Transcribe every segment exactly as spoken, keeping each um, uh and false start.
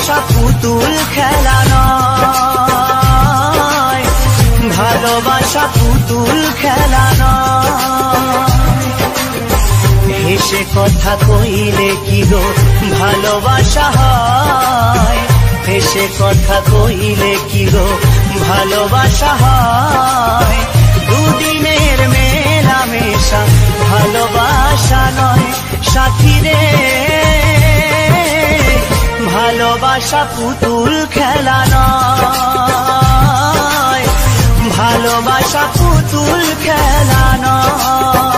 ভালোবাসা পুতুল খেলা নয়, ভালোবাসা পুতুল খেলা নয়। হেসে কথা কইলে কি গো ভালোবাসা হয়, হেসে কথা কইলে কি গো ভালোবাসা হয়। দুদিনের মেলামেশা ভালোবাসা নয় সাথী রে, ভালোবাসা পুতুল খেলা নয়, ভালোবাসা পুতুল খেলা নয়।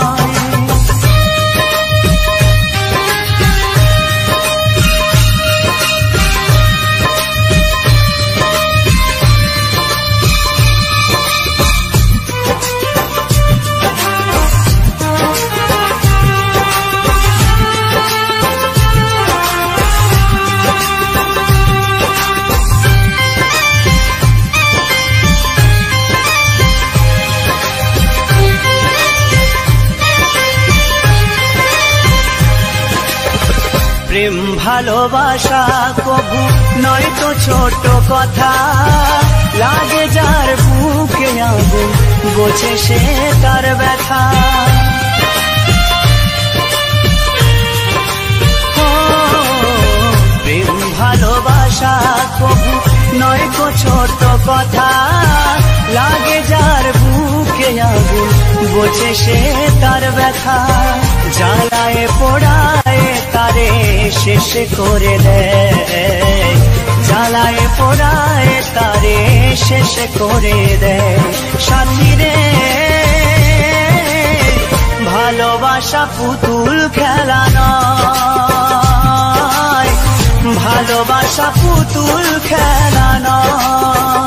প্রেম ভালোবাসা কবু নয় তো ছোট কথা, লাগে যার বুকে আগুন বোঝে সে তার ব্যথা। প্রেম ভালোবাসা কবু নয় তো ছোট কথা, লাগে যার বুকে আগুন বোঝে সে তার ব্যথা। জ্বালায় পোড়ায় তারে শেষ করে দেয়, জ্বালায় পোড়ায় তারে শেষ করে দেয় সাথী রে, ভালোবাসা পুতুল খেলা নয়, ভালোবাসা পুতুল খেলা নয়।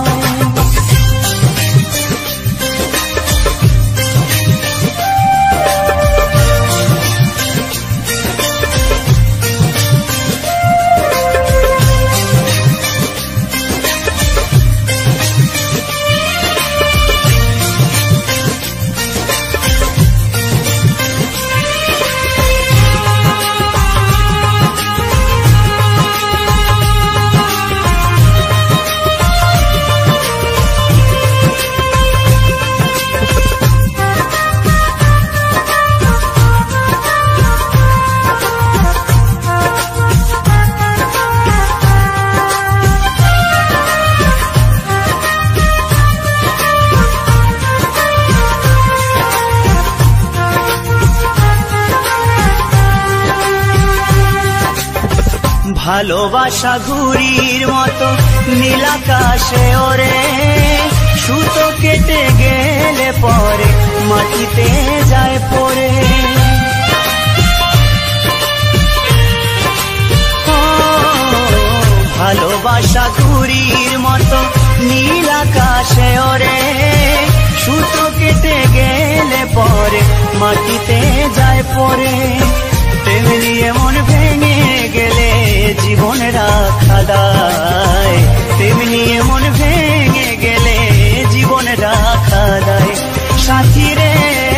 ভালোবাসা ঘুড়ির মতো নীল আকাশে ওরে, সুতো কেটে গেলে পরে মাটিতে যায় পড়ে। ভালোবাসা ঘুড়ির মতো নীল আকাশে ওরে, সুতো কেটে গেলে পরে মাটিতে যায় পড়ে। তেমনি মন ভেঙে গেলে জীবন রাখা দায়, তেমনি মন ভেঙে গেলে জীবন রাখা দায় সাথী রে,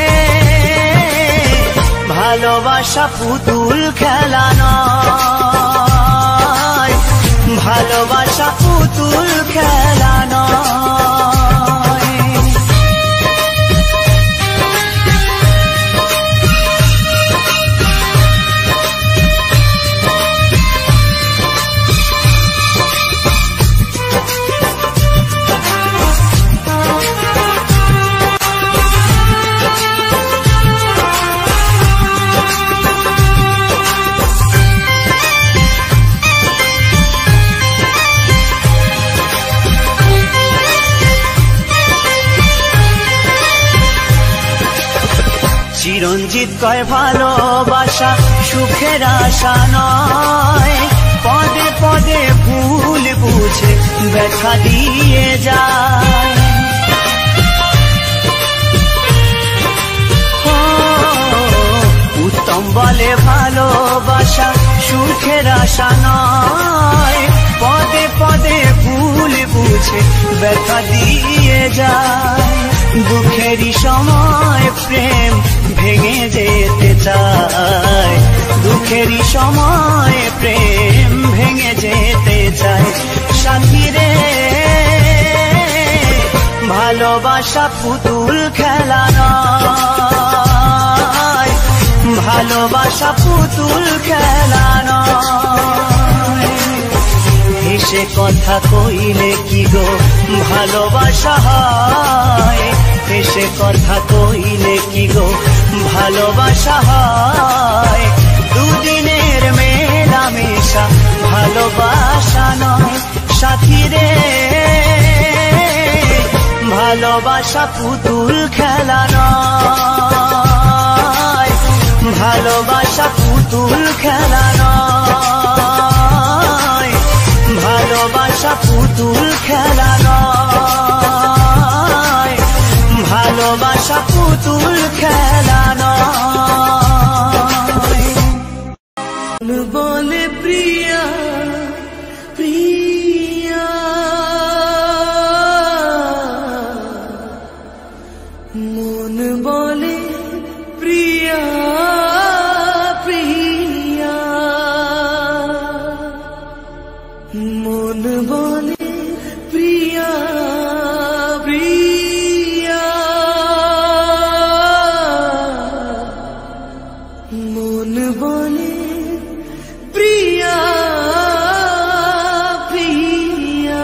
ভালোবাসা পুতুল খেলা নয়, ভালোবাসা পুতুল খেলা নয়। চিরঞ্জিত কয় ভালোবাসা সুখের আশা নয়, পদে পদে ভুল বুঝে ব্যথা দিয়ে যায়। উত্তম বলে ভালোবাসা সুখের আশা নয়, পদে পদে ভুল বুঝে ব্যথা দিয়ে যায়। দুঃখেরই সময় প্রেম ভেঙে যেতে চায়, দুঃখেরই সময় প্রেম ভেঙে যেতে চায়। সাথী রে ভালোবাসা পুতুল খেলা নয়, ভালোবাসা পুতুল খেলা নয়। হেসে কথা কইলে কি গো ভালোবাসা হয়, হেসে কথা কইলে কি গো ভালোবাসা হয়। দুদিনের মেলামেশা ভালোবাসা নয়। সাথী রে ভালোবাসা পুতুল খেলা নয়, ভালোবাসা পুতুল খেলা নয়, ভালোবাসা পুতুল খেলা নয়, ভালোবাসা পুতুল খেলা নয়। বলে প্রিয়া প্রিয়া, মন বলে প্রিয়া প্রিয়া, মন বলে প্রিয়া প্রিয়া, মন বলে প্রিয়া প্রিয়া।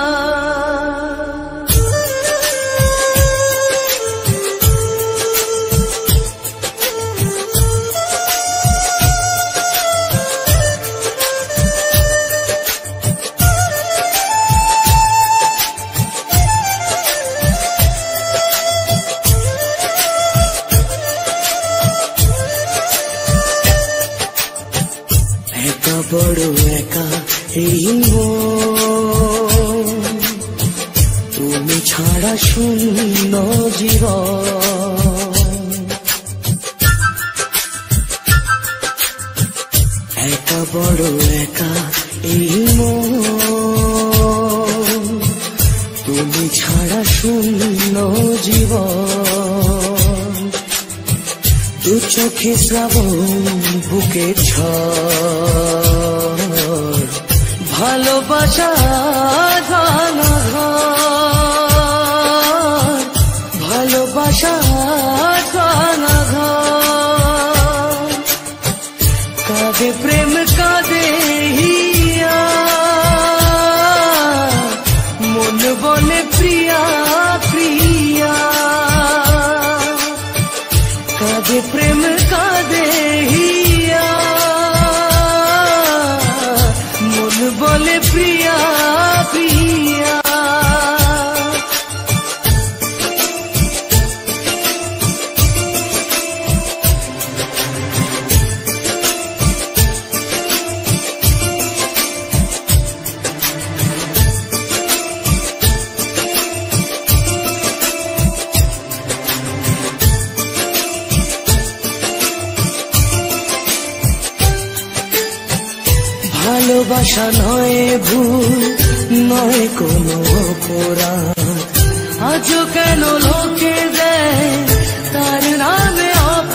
একা বড় একা এই মন, তুমি ছাড়া শূন্য জীবন। একা বড় একা এই মন, তুমি ছাড়া শূন্য জীবন। দু চোখে শ্রাবণ বুকে ঝড়, ভালোবাসা ঘন ঘর, ভালোবাসা ঘন ঘর। কাঁদে প্রেম কাঁদে হিয়া, মন বলে প্রিয়া প্রিয়া। কাঁদে প্রেম কাঁদে হিয়া, মন বলে প্রিয়া প্রিয়া। ভালোবাসা নয় ভুল, নয় কোনো অপরাধ, আজও কেন লোকে দেয় তার নামে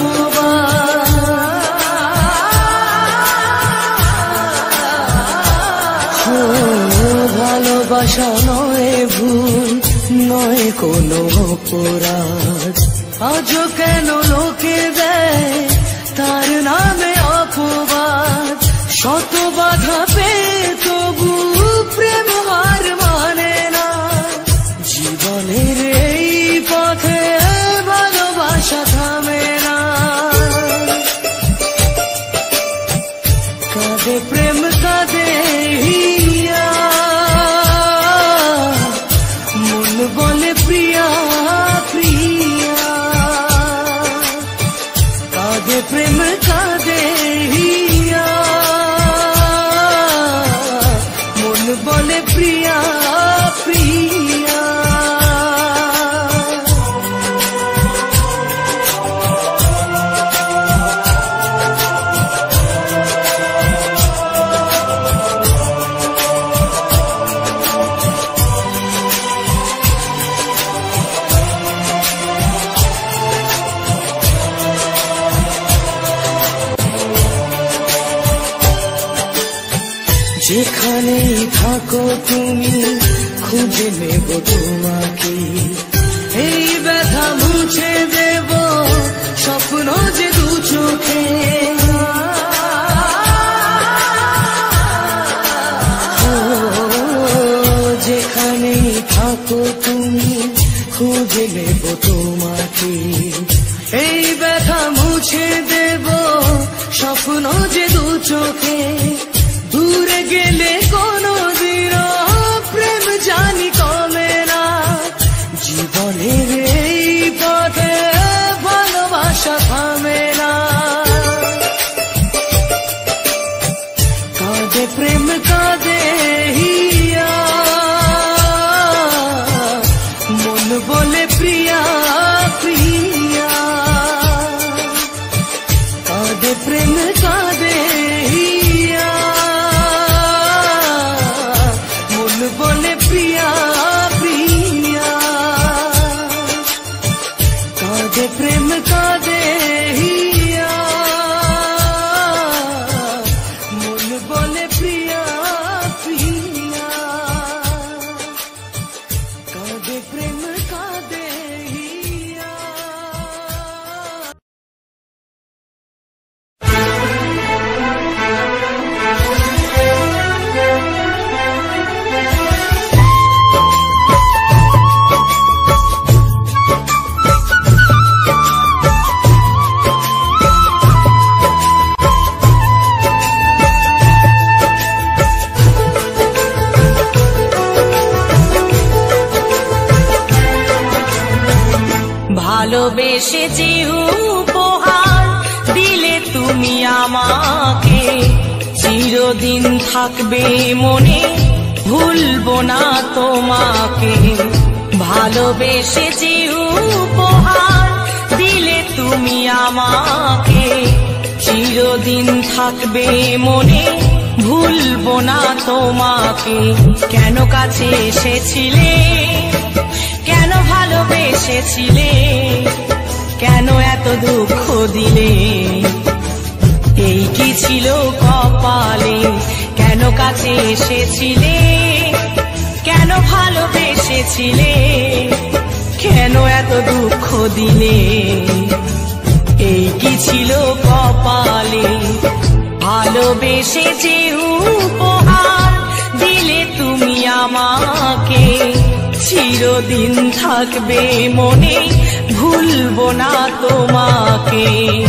অপবাদ। ভালোবাসা নয় ভুল, নয় কোনো অপরাধ, আজও কেন লোকে দেয় তার নামে অপবাদ। শত বাধা পেয়ে তবু প্রেম হার মানে না, জীবনের এই পথে ভালোবাসা থামে না। কাঁদে প্রেম কাঁদে হিয়া, মন বলে প্রিয়া প্রিয়া। কাঁদে প্রেম কাঁদে হিয়া, মন বলে প্রিয়া প্রিয়া। যেখানেই থাকো তুমি খুঁজে নেব তোমাকে, এই ব্যথা মুছে দেব স্বপ্ন যে দু চোখে। যেখানেই থাকো তুমি খুঁজে নেব তোমাকে, এই ব্যথা মুছে দেব স্বপ্ন যে দু চোখে। দূরে গেলে কোনো দিন প্রেম জানি কমে না, জীবনের এই পথে ভালোবাসা থামে না। কাঁদে প্রেম কাঁদে হিয়া, মন বলে প্রিয়া প্রিয়া। কাঁদে প্রেম কাঁদে হিয়া, মন বলে প্রিয়া প্রিয়া। কাঁদে প্রেম কাঁদে হিয়া, মন বলে প্রিয়া প্রিয়া। কাঁদে প্রেম কাঁদে হিয়া। ভালোবেসে যে উপহার দিলে তুমি আমাকে, চিরদিন থাকবে মনে ভুলবো না তোমাকে। ভালোবেসে যে উপহার দিলে তুমি আমাকে, চিরদিন থাকবে মনে ভুলবো না তোমাকে। কেন কাছে এসেছিলে, কেন ভালোবেসেছিলে, কেন এত দুঃখ দিলে, এই কি ছিল কপালে। কেন কাছে এসেছিলে, কেন ভালোবেসেছিলে, কেন এত দুঃখ দিলে, এই কি ছিল কপালে। ভালোবেসে যে উপহার দিলে তুমি আমাকে, চিরদিন থাকবে মনে ভুলবো না তোমাকে।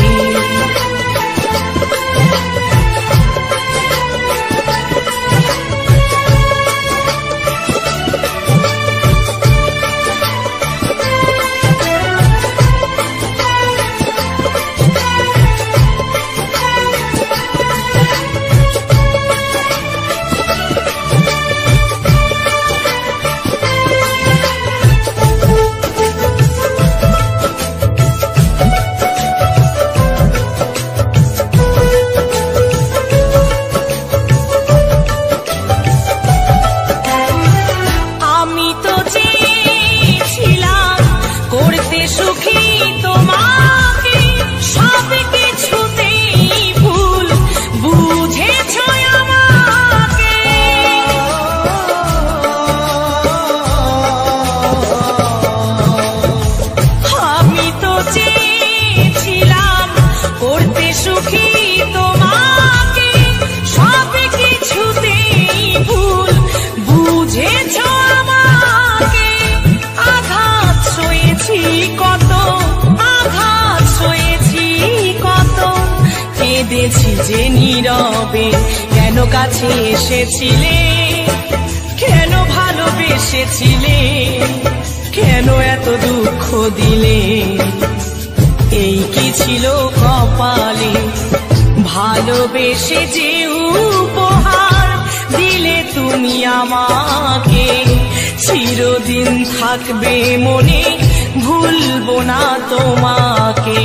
যে নীরবে, কেন কাছে এসেছিলে, কেন ভালোবেসেছিলে, কেন এত দুঃখ দিলে, এই কি ছিল কপালে। ভালোবেসে যে উপহার দিলে তুমি আমাকে, চিরদিন থাকবে মনে ভুলবো না তোমাকে।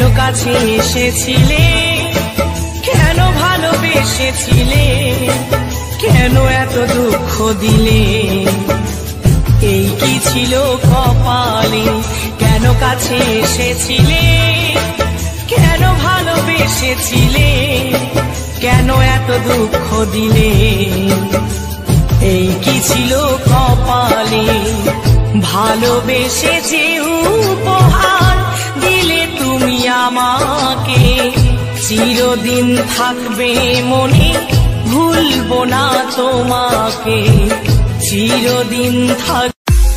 কাছে এসেছিলে, কেন ভালোবেসেছিলে, কেন এত দুঃখ দিলে? এই কি ছিল কপালে? কেন কাছে এসেছিলে, কেন ভালোবেসেছিলে, কেন এত দুঃখ দিলে? এই কি ছিল কপালে? ভালোবেসে যে উপহার দিলে তুমি আমাকে, চিরদিন থাকবে মনে, ভুলবো না তোমাকে, চিরদিন থাক।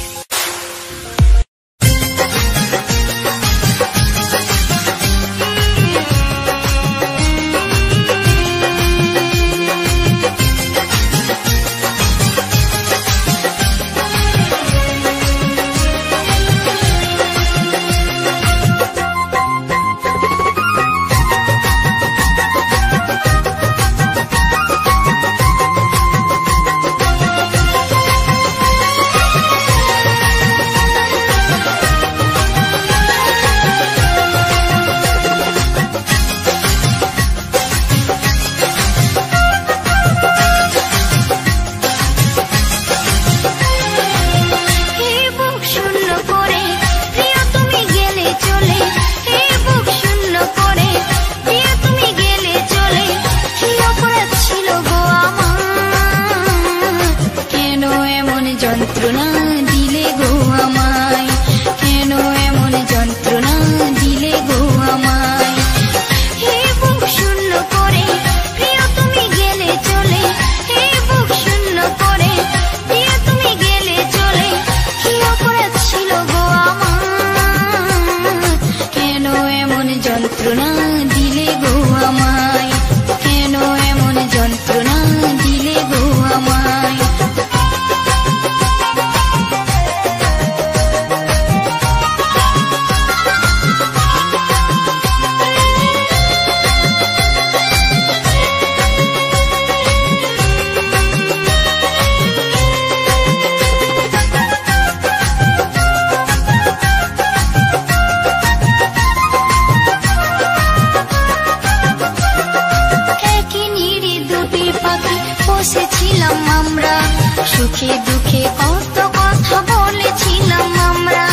সুখে দুঃখে কত কথা বলেছিলাম আমরা,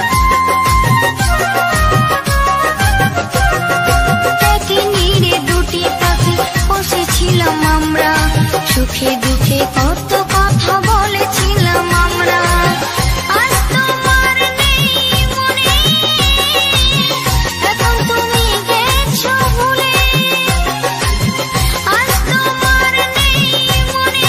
একই নীড়ে দুটি পাখি বসেছিলাম আমরা, সুখে দুঃখে কত কথা বলেছিলাম আমরা। আজ তোমার নেই মনে, এখন তুমি গেছো ভুলে, আজ তোমার নেই মনে,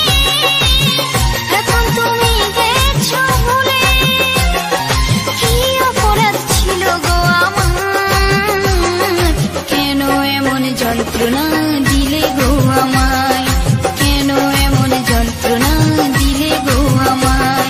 এখন তুমি গেছো ভুলে। কি অপরাধ ছিল গো আমার, কেন এমন যন্ত্রণা দিলে গো আমায়, কেন এমন যন্ত্রণা দিলে গো আমায়।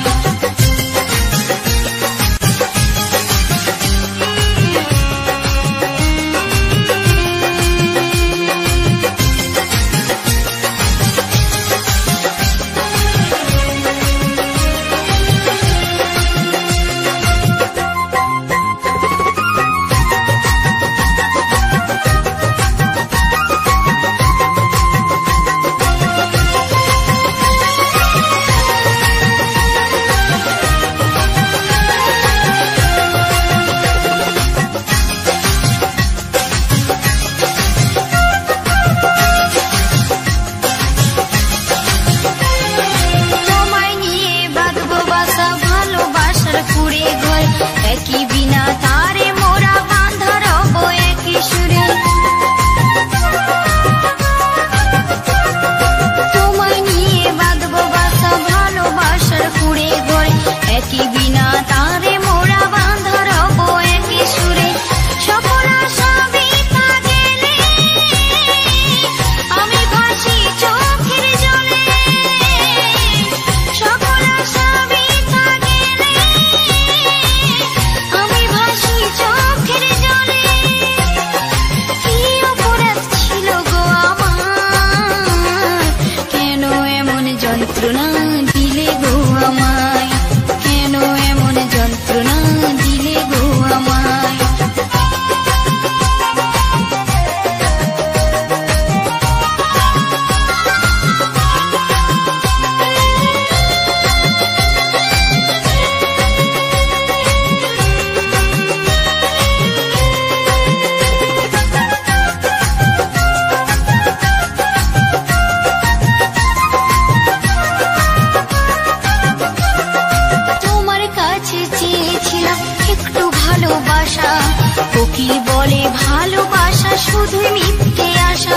শুধুই মিথ্যে আশা।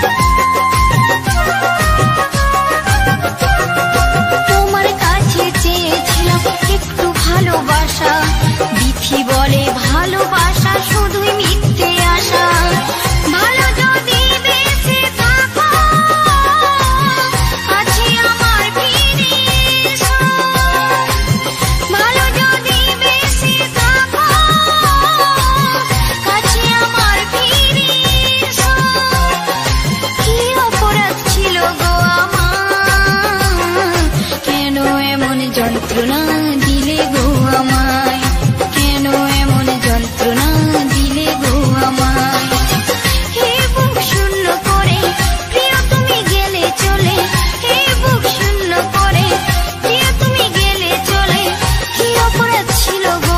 তোমার কাছে চেয়েছিলাম একটু ভালোবাসা, বিধি বলে ভালোবাসা শুধুই মিথ্যে আশা। ভালো যদি বেঁচে থাকো কাছে আমার ফিরে এসো, ভালো যদি বেঁচে থাকো কাছে আমার ফিরে এসো। কি অপরাধ ছিল গো আমার, কেন এমন যন্ত্রণা দিলে গো আমায়, কেন এমন যন্ত্রণা দিলে গো আমায়। হে বুক শূন্য করে প্রিয় তুমি গেলে চলে, হে বুক শূন্য করে প্রিয় তুমি গেলে চলে। কি অপরাধ ছিল গো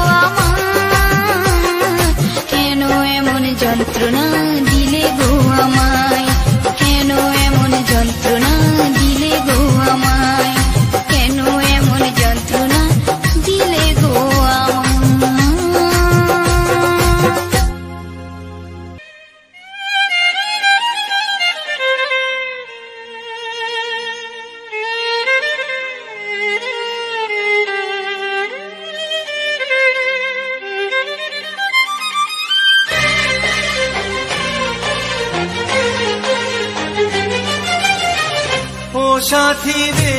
আমার, কেন এমন যন্ত্রণা দিলে গো আমায়, কেন এমন যন্ত্রণা দিলে গো আমায়, কেন এমন যন্ত্রণা দিলে গো আমায়। ও সাথী রে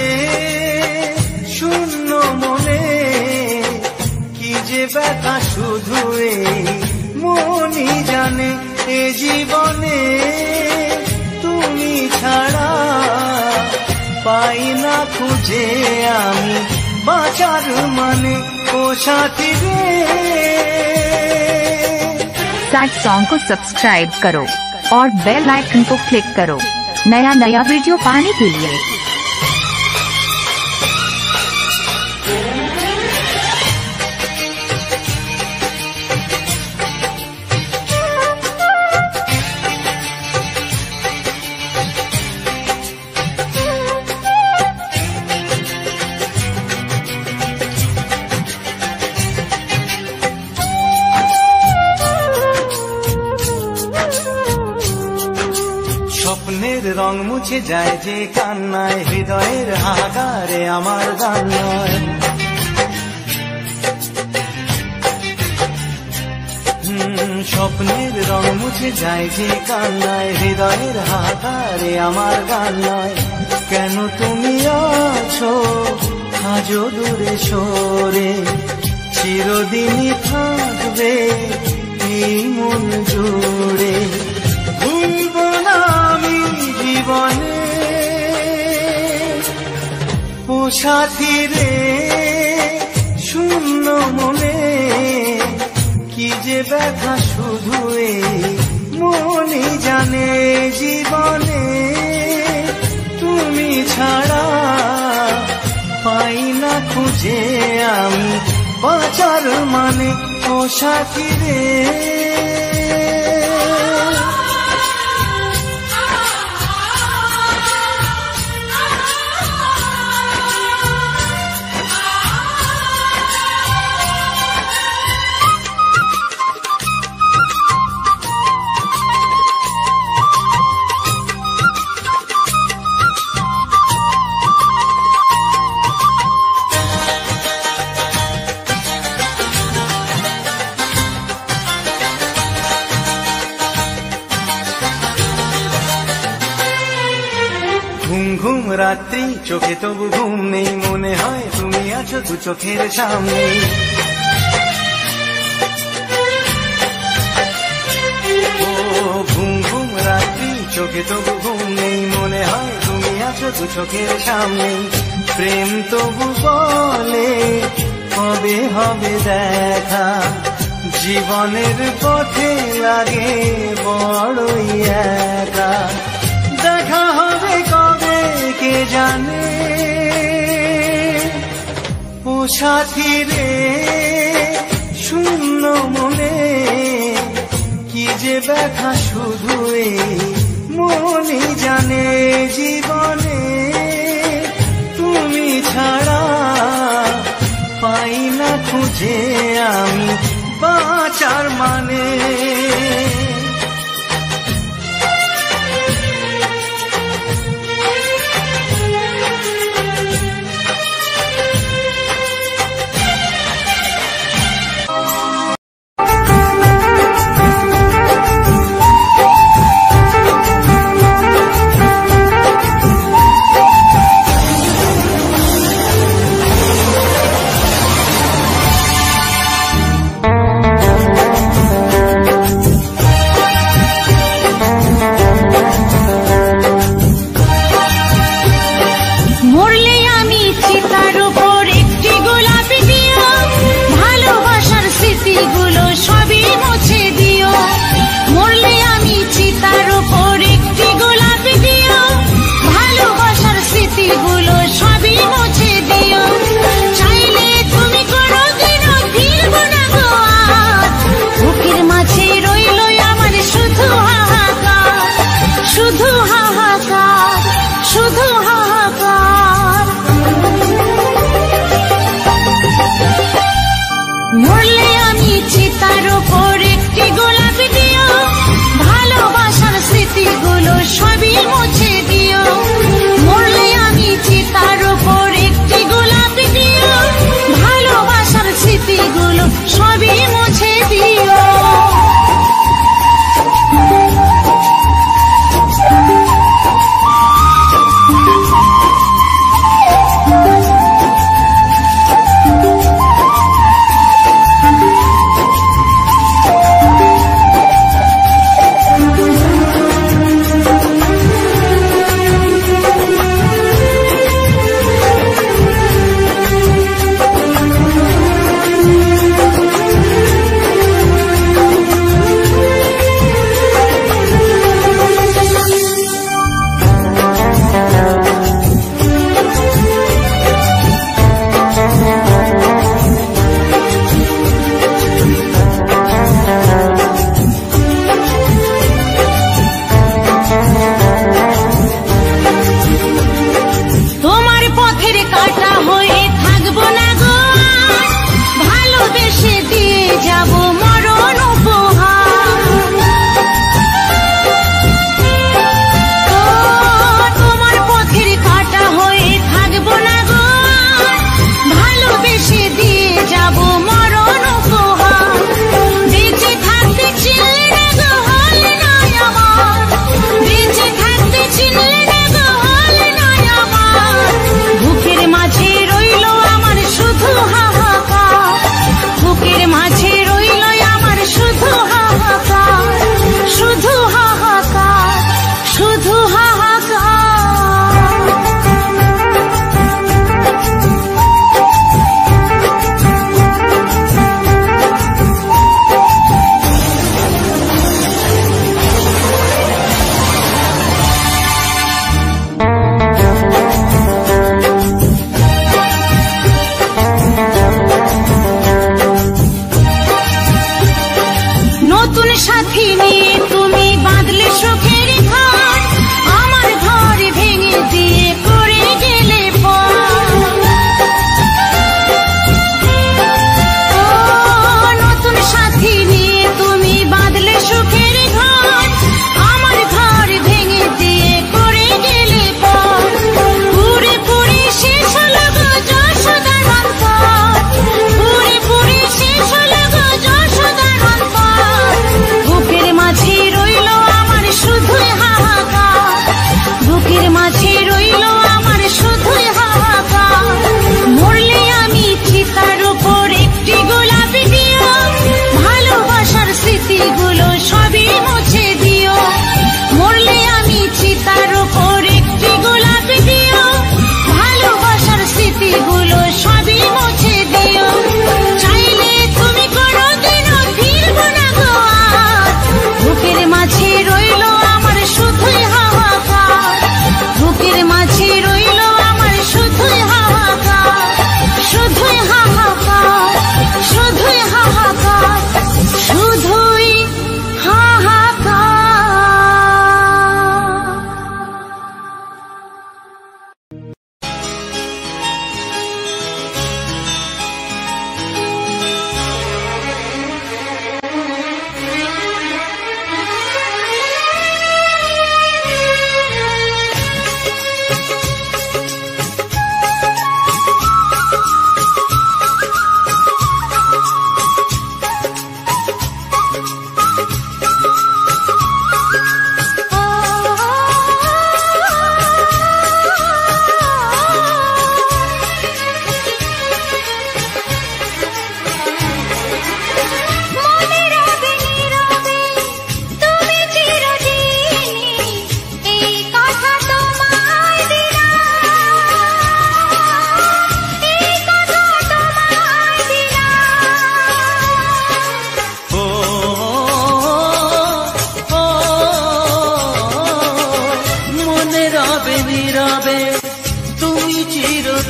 শূন্য মনে কি যে ব্যথা শুধু এই মনই জানে। এ জীবনে তুমি ছাড়া পাই না খুঁজে আমি বাঁচার মানে। ও সাথী রে सैट सॉन्ग को सब्सक्राइब करो और बेल आइकन को क्लिक करो नया नया वीडियो पाने के लिए। স্বপ্নের রং মুছে যায় যে কান্নায়, হৃদয়ের হাহাকারে আমার গান নয়। হুম, স্বপ্নের রং মুছে যায় যে কান্নায়, হৃদয়ের হাহাকারে আমার গান নয়। কেন তুমি আছো আজও দূরে সরে, চিরদিনই থাকবে এই মন জুড়ে। ভুলব না আমি জীবনে ও সাথী রে শূন্য মনে কি যে ব্যথা শুধু এই মনই জানে। জীবনে তুমি ছাড়া পাই না খুঁজে আমি বাঁচার মানে। ও সাথী রে ঘুম ঘুম রাত্রি চোখে তবু ঘুম নেই, মনে হয় তুমি আছো দু চোখের সামনে। ও ঘুম ঘুম রাত্রি চোখে তবু ঘুম নেই, মনে হয় তুমি আছো দু চোখের সামনে। প্রেম তবু বলে কবে হবে দেখা, জীবনের পথে লাগে বড়ই একা। দেখা হবে কবে কে জানে ও সাথী রে শূন্য মনে কি যে ব্যথা শুধু এই মনই জানে। জীবনে তুমি ছাড়া পাই না খুঁজে আমি বাঁচার মানে।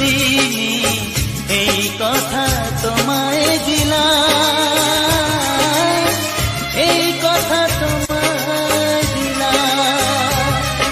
চিরদিনই এই কথা তোমায় দিলাম, এই কথা তোমায় দিলাম।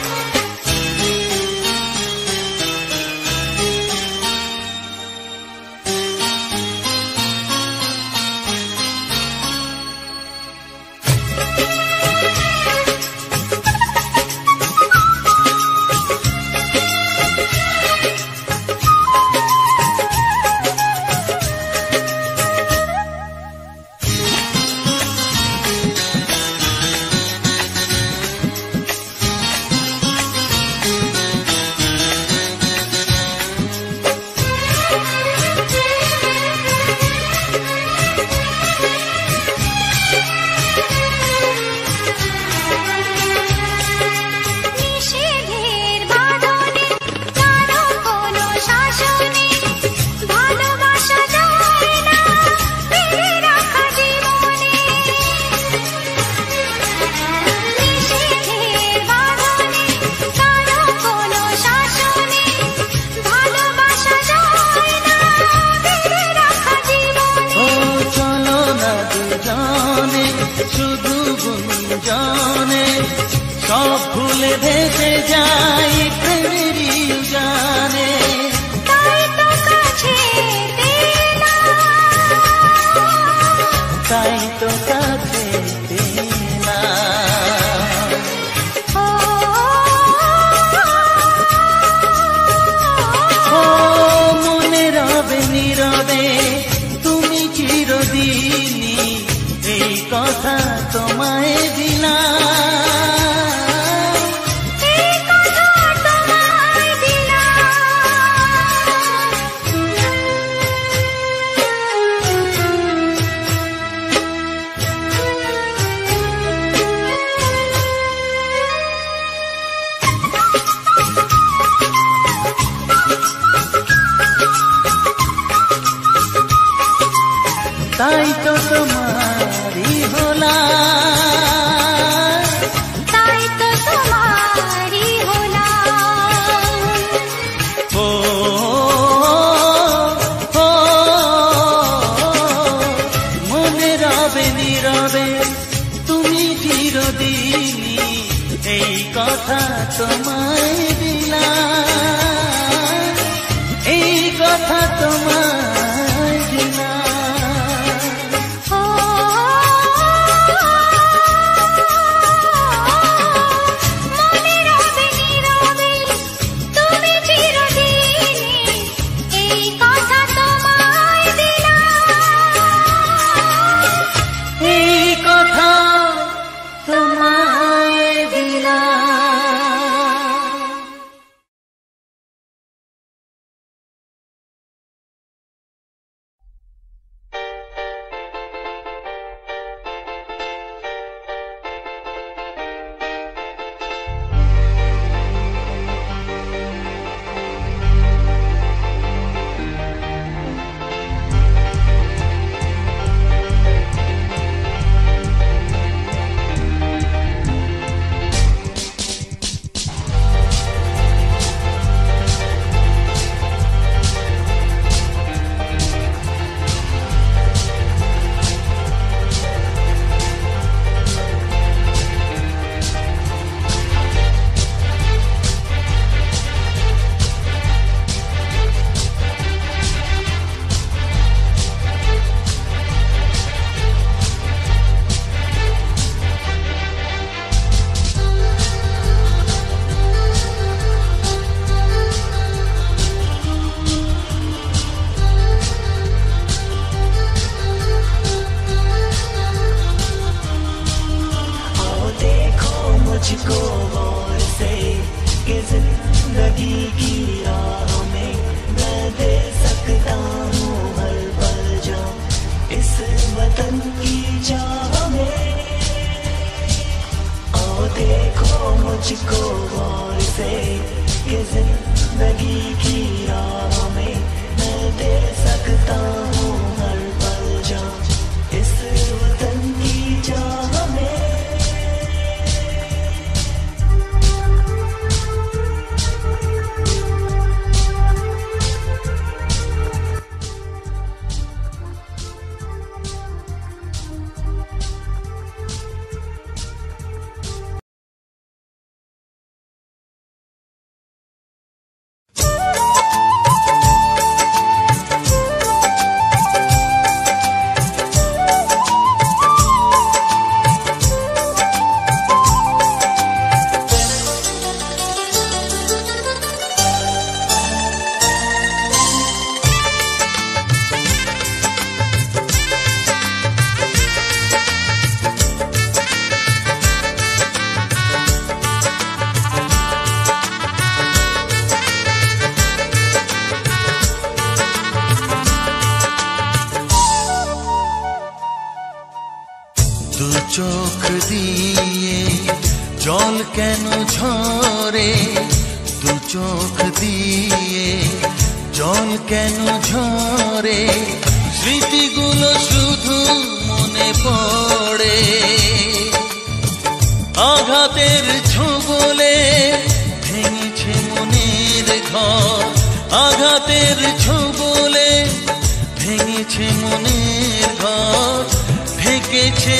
শুধু গুঞ্জনে সব ভুলে ভেসে যাই প্রেমের জানে। তাই তো কাছে তাই তো কাছে পেলাম। ও মনে রবে নীরবে তুমি চিরদিনই এই কথা তোমায় দিলাম, এই কথা তোমায় তাই তো তোমারই হলাম, তাই তো তোমারই হলাম। ও ও মনে রবে নীরবে তুমি চিরদিনই এই কথা তোমায় দিলাম, এই কথা তোমায় দিলাম। मुझको गौर से कि जिंदगी की राह में मैं दे सकता हूँ हर पल जो इस वतन की चाह में। आओ देखो मुझको गौर से कि जिंदगी की राह में मैं दे सकता हूँ हर पल जो इस वतन की चाह में। কেন ঝরে দু চোখ দিয়ে, জল কেন ঝরে স্মৃতিগুলো শুধু মনে পড়ে। আঘাতের ছোবলে ভেঙেছে মনের ঘর, আঘাতের ছোবলে ভেঙেছে মনের ঘর, ঢেকেছে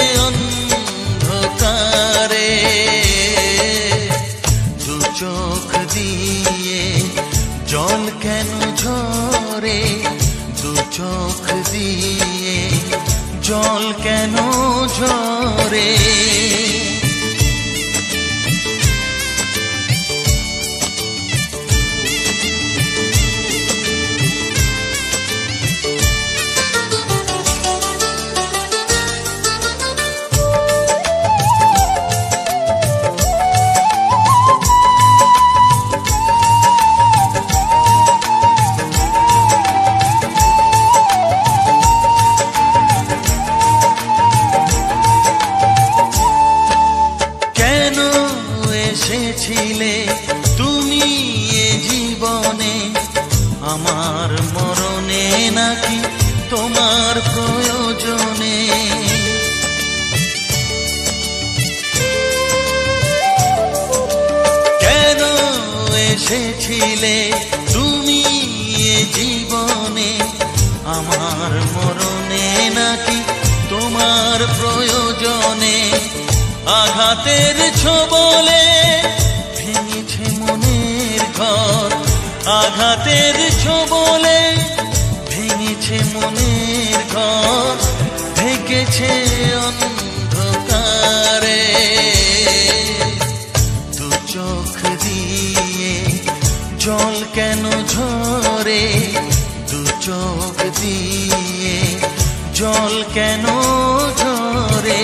অন্ধকারে। দু চোখ দিয়ে জল কেন ঝরে, দু চোখ দিয়ে জল কেন ঝরে। এসেছিলে তুমি এ জীবনে, আমার মরণে নাকি তোমার প্রয়োজনে। কেন এসেছিলে তুমি এ জীবনে, আমার মরণে নাকি তোমার প্রয়োজনে। আঘাতের ছোবলে ভেঙেছে মনের ঘর, আঘাতের ছোবলে ভেঙেছে মনের ঘর, ঢেকেছে অন্ধকারে। দু চোখ দিয়ে জল কেন ঝরে, দু চোখ দিয়ে জল কেন ঝরে।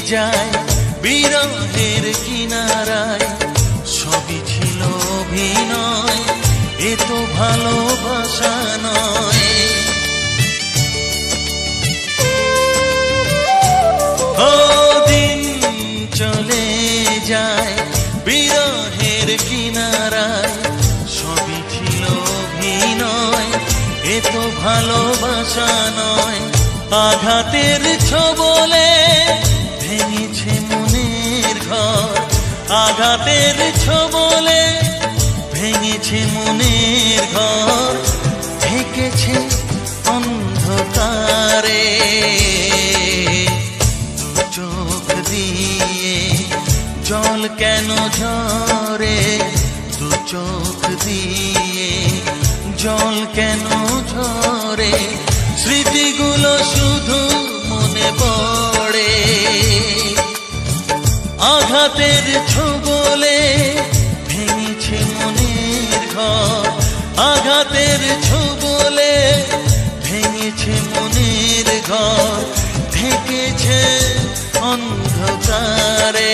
যায় বিরহের কিনারায়, সবই ছিল অভিনয়, এ তো ভালোবাসা নয়। ও দিন চলে যায় বিরহের কিনারায়, সবই ছিল অভিনয়, এ তো ভালোবাসা নয়। আঘাতের ছবলে ভেঙেছে মনের ঘর, আঘাতের ছবলে ভেঙেছে মনের ঘর, ঢেকেছে অন্ধকারে। দু চোখ দিয়ে জল কেন ঝরে, দু চোখ দিয়ে জল কেন ঝরে, স্মৃতিগুলো শুধু মনে পড়ে। আঘাতের ছবলে ভেঙেছে মনের ঘর, আঘাতের ছবলে ভেঙেছে মনের ঘর, ঢেকেছে অন্ধকারে।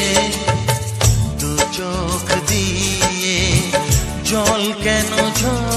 দু চোখ দিয়ে জল কেন ঝরে,